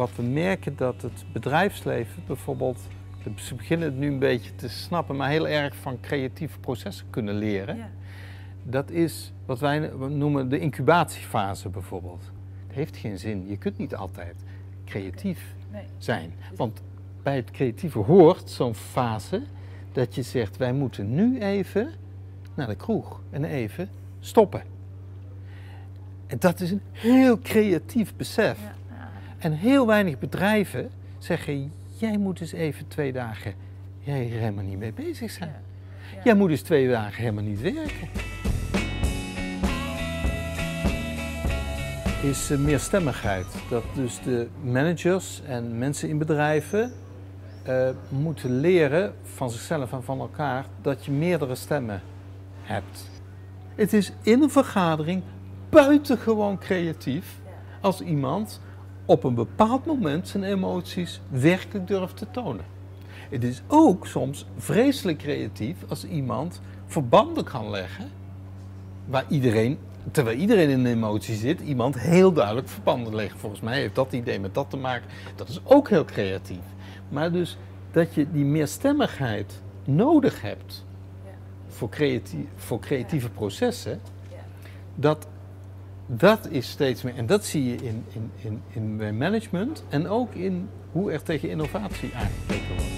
wat we merken dat het bedrijfsleven bijvoorbeeld, ze beginnen het nu een beetje te snappen, maar heel erg van creatieve processen kunnen leren. Ja. Dat is wat wij noemen de incubatiefase bijvoorbeeld. Het heeft geen zin, je kunt niet altijd creatief zijn. Want bij het creatieve hoort zo'n fase dat je zegt, wij moeten nu even naar de kroeg en even stoppen. En dat is een heel creatief besef. Ja. En heel weinig bedrijven zeggen, jij moet eens even 2 dagen hier helemaal niet mee bezig zijn. Ja. Jij moet eens 2 dagen helemaal niet werken. Is meerstemmigheid. Dat dus de managers en mensen in bedrijven moeten leren van zichzelf en van elkaar dat je meerdere stemmen hebt. Het is in een vergadering buitengewoon creatief als iemand op een bepaald moment zijn emoties werkelijk durft te tonen. Het is ook soms vreselijk creatief als iemand verbanden kan leggen waar iedereen, terwijl iedereen in een emotie zit, iemand heel duidelijk verbanden legt. Volgens mij heeft dat idee met dat te maken. Dat is ook heel creatief. Maar dus dat je die meerstemmigheid nodig hebt voor creatieve processen, dat is steeds meer. En dat zie je in management en ook in hoe er tegen innovatie aangekeken wordt.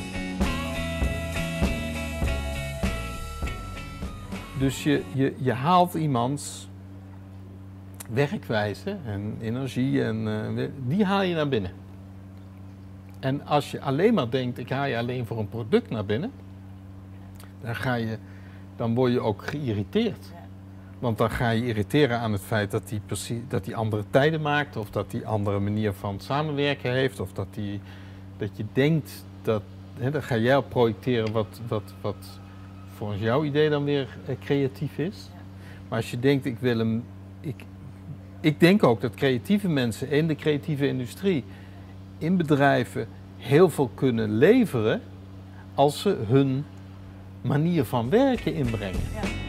Dus je haalt iemands werkwijze en energie en die haal je naar binnen. En als je alleen maar denkt, ik haal je alleen voor een product naar binnen, dan word je ook geïrriteerd. Ja. Want dan ga je irriteren aan het feit dat die andere tijden maakt, of dat die andere manier van samenwerken heeft, of dat je denkt dat, dan ga jij op projecteren wat volgens jouw idee dan weer creatief is. Ja. Maar als je denkt, ik denk ook dat creatieve mensen in de creatieve industrie, in bedrijven, heel veel kunnen leveren als ze hun manier van werken inbrengen. Ja.